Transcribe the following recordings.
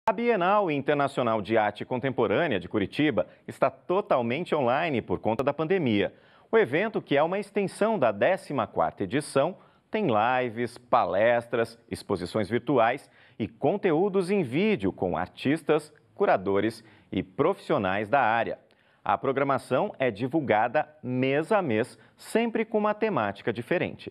A Bienal Internacional de Arte Contemporânea de Curitiba está totalmente online por conta da pandemia. O evento, que é uma extensão da 14ª edição, tem lives, palestras, exposições virtuais e conteúdos em vídeo com artistas, curadores e profissionais da área. A programação é divulgada mês a mês, sempre com uma temática diferente.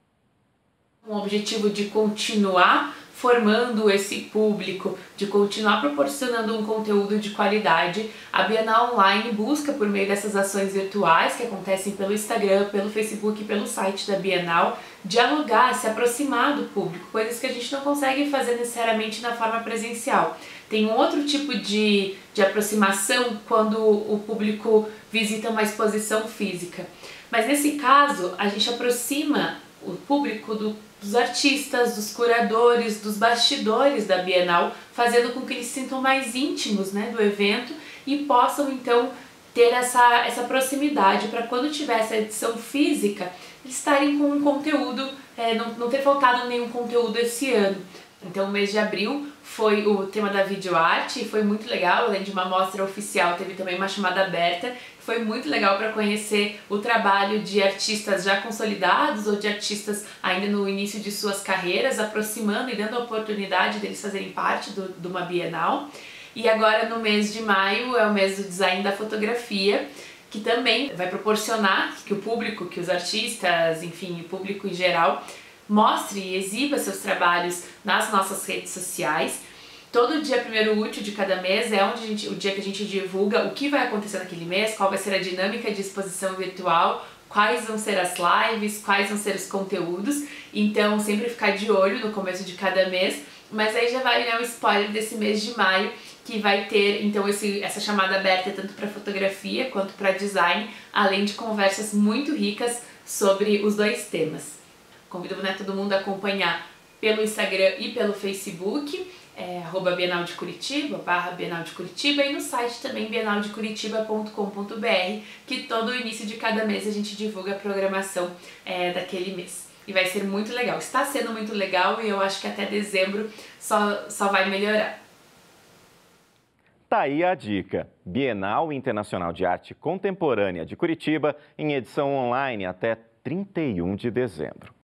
Com o objetivo de continuar formando esse público, de continuar proporcionando um conteúdo de qualidade, a Bienal Online busca, por meio dessas ações virtuais que acontecem pelo Instagram, pelo Facebook e pelo site da Bienal, dialogar, se aproximar do público, coisas que a gente não consegue fazer necessariamente na forma presencial. Tem um outro tipo de aproximação quando o público visita uma exposição física. Mas nesse caso, a gente aproxima o público dos artistas, dos curadores, dos bastidores da Bienal, fazendo com que eles se sintam mais íntimos, do evento e possam então ter essa proximidade para quando tiver essa edição física, eles estarem com um conteúdo, não ter faltado nenhum conteúdo esse ano. Então o mês de abril foi o tema da videoarte e foi muito legal, além de uma mostra oficial, teve também uma chamada aberta. Foi muito legal para conhecer o trabalho de artistas já consolidados ou de artistas ainda no início de suas carreiras, aproximando e dando a oportunidade deles fazerem parte de uma Bienal. E agora no mês de maio é o mês do design da fotografia, que também vai proporcionar que o público, que os artistas, enfim, o público em geral, mostre e exiba seus trabalhos nas nossas redes sociais. Todo dia primeiro útil de cada mês é o dia que a gente divulga o que vai acontecer naquele mês, qual vai ser a dinâmica de exposição virtual, quais vão ser as lives, quais vão ser os conteúdos. Então sempre ficar de olho no começo de cada mês, mas aí já vai o spoiler desse mês de maio, que vai ter então essa chamada aberta tanto para fotografia quanto para design, além de conversas muito ricas sobre os dois temas. Convido todo mundo a acompanhar pelo Instagram e pelo Facebook, @Bienal de Curitiba, /Bienal de Curitiba, e no site também bienaldecuritiba.com.br, que todo início de cada mês a gente divulga a programação daquele mês. E vai ser muito legal, está sendo muito legal e eu acho que até dezembro só vai melhorar. Tá aí a dica. Bienal Internacional de Arte Contemporânea de Curitiba, em edição online até 31 de dezembro.